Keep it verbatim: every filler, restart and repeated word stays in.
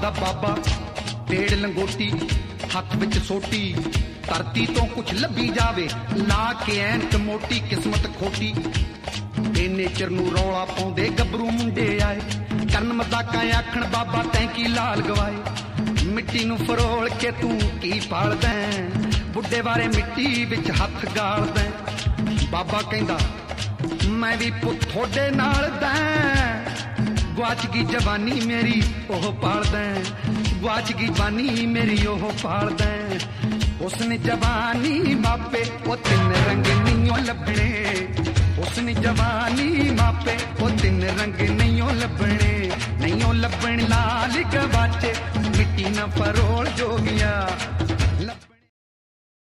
दा बाबा ढेड़ लंगोटी हथ विच सोटी धरती तो कुछ लभी जावे ला के ऐनक मोटी किस्मत खोटी इन्ने चिर नूं रौला पाउंदे गभरू मुंडे आए करन मजाकां आखण बाबा तैं की लाल गवाए मिट्टी नूं फरोल के तू की पालदा बुढ़े बारे मिट्टी विच हथ गालदा बाबा कहंदा मैं भी पुत थोड़े नाल दा गुआच गई जवानी मेरी ओह पालदा गुआच गई जवानी मेरी ओह पालदा उसने जवानी मापे वो तीन रंग नहीं लभणे उसने जवानी मापे वो तीन रंग नहीं लभणे नहीं लभण लाल गवाचे मिट्टी न फरोल जोगिया